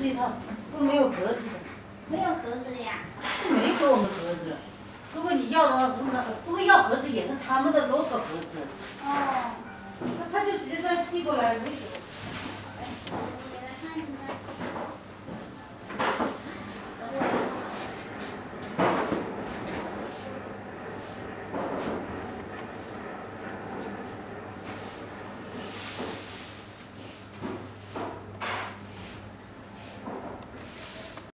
这一套，都没有格子的。 没有盒子的呀？ 没给我们格子。如果你要的话，不过要格子也是他们的 logo 格子。 哦。 他就直接寄过来没给我。